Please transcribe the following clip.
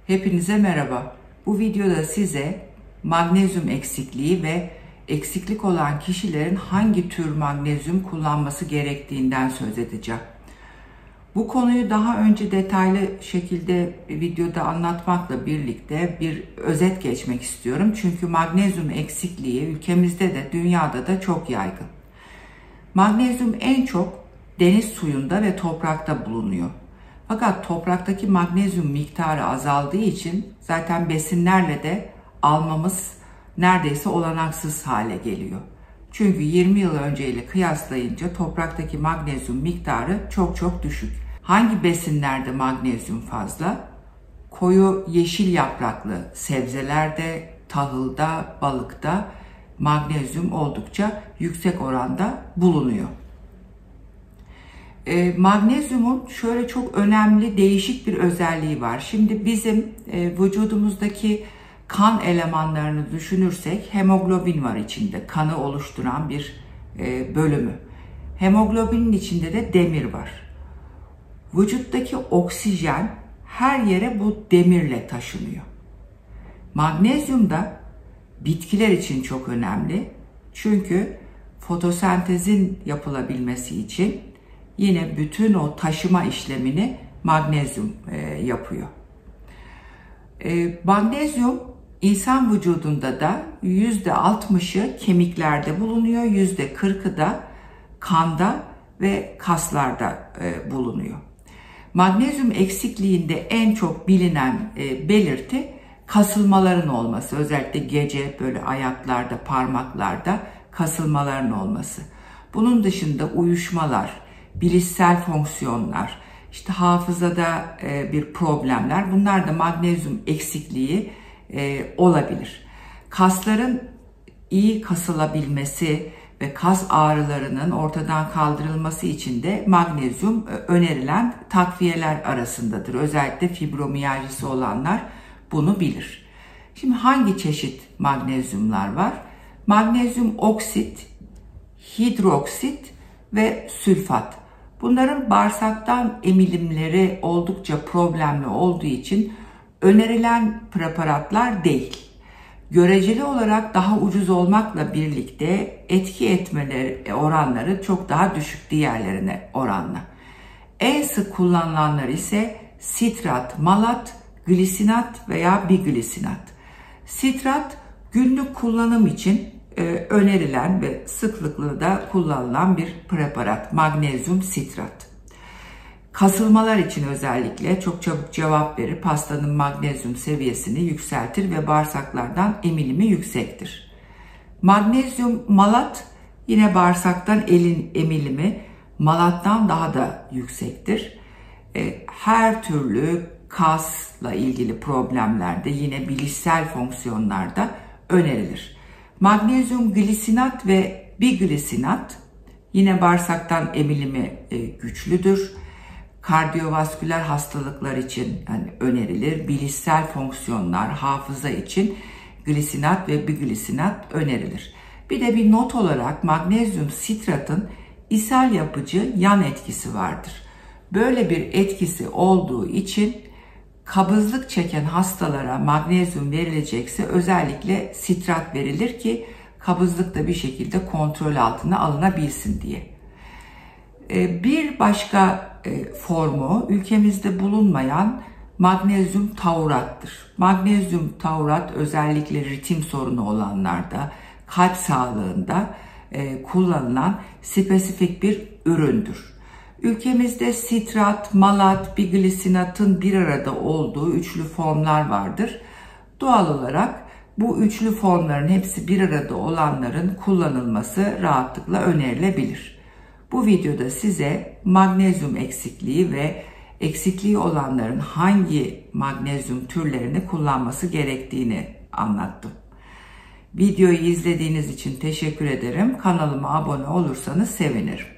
Hepinize merhaba. Bu videoda size magnezyum eksikliği ve eksiklik olan kişilerin hangi tür magnezyum kullanması gerektiğinden söz edeceğim. Bu konuyu daha önce detaylı şekilde videoda anlatmakla birlikte bir özet geçmek istiyorum. Çünkü magnezyum eksikliği ülkemizde de dünyada da çok yaygın. Magnezyum en çok deniz suyunda ve toprakta bulunuyor. Fakat topraktaki magnezyum miktarı azaldığı için zaten besinlerle de almamız neredeyse olanaksız hale geliyor. Çünkü 20 yıl önceyle kıyaslayınca topraktaki magnezyum miktarı çok düşük. Hangi besinlerde magnezyum fazla? Koyu yeşil yapraklı sebzelerde, tahılda, balıkta magnezyum oldukça yüksek oranda bulunuyor. Magnezyumun şöyle çok önemli değişik bir özelliği var. Şimdi bizim vücudumuzdaki kan elemanlarını düşünürsek hemoglobin var içinde. Kanı oluşturan bir bölümü. Hemoglobinin içinde de demir var. Vücuttaki oksijen her yere bu demirle taşınıyor. Magnezyum da bitkiler için çok önemli. Çünkü fotosentezin yapılabilmesi için yine bütün o taşıma işlemini magnezyum yapıyor. Magnezyum insan vücudunda da %60'ı kemiklerde bulunuyor, %40'ı da kanda ve kaslarda bulunuyor. Magnezyum eksikliğinde en çok bilinen belirti kasılmaların olması. Özellikle gece böyle ayaklarda, parmaklarda kasılmaların olması. Bunun dışında uyuşmalar, bilişsel fonksiyonlar, işte hafızada bir problemler, bunlar da magnezyum eksikliği olabilir. Kasların iyi kasılabilmesi ve kas ağrılarının ortadan kaldırılması için de magnezyum önerilen takviyeler arasındadır. Özellikle fibromiyajisi olanlar bunu bilir. Şimdi hangi çeşit magnezyumlar var? Magnezyum oksit, hidroksit ve sülfat. Bunların bağırsaktan emilimleri oldukça problemli olduğu için önerilen preparatlar değil. Göreceli olarak daha ucuz olmakla birlikte etki etmeleri oranları çok daha düşük diğerlerine oranla. En sık kullanılanlar ise sitrat, malat, glisinat veya biglisinat. Sitrat günlük kullanım için önerilen ve sıklıkla da kullanılan bir preparat, magnezyum sitrat. Kasılmalar için özellikle çok çabuk cevap verir, hastanın magnezyum seviyesini yükseltir ve bağırsaklardan emilimi yüksektir. Magnezyum malat yine bağırsaktan emilimi malattan daha da yüksektir. Her türlü kasla ilgili problemlerde yine bilişsel fonksiyonlarda önerilir. Magnezyum glisinat ve biglisinat yine bağırsaktan emilimi güçlüdür. Kardiyovasküler hastalıklar için önerilir. Bilişsel fonksiyonlar, hafıza için glisinat ve biglisinat önerilir. Bir de bir not olarak magnezyum sitratın ishal yapıcı yan etkisi vardır. Böyle bir etkisi olduğu için kabızlık çeken hastalara magnezyum verilecekse özellikle sitrat verilir ki kabızlık da bir şekilde kontrol altına alınabilsin diye. Bir başka formu ülkemizde bulunmayan magnezyum taurattır. Magnezyum taurat özellikle ritim sorunu olanlarda, kalp sağlığında kullanılan spesifik bir üründür. Ülkemizde sitrat, malat, biglisinatın bir arada olduğu üçlü formlar vardır. Doğal olarak bu üçlü formların hepsi bir arada olanların kullanılması rahatlıkla önerilebilir. Bu videoda size magnezyum eksikliği ve eksikliği olanların hangi magnezyum türlerini kullanması gerektiğini anlattım. Videoyu izlediğiniz için teşekkür ederim. Kanalıma abone olursanız sevinirim.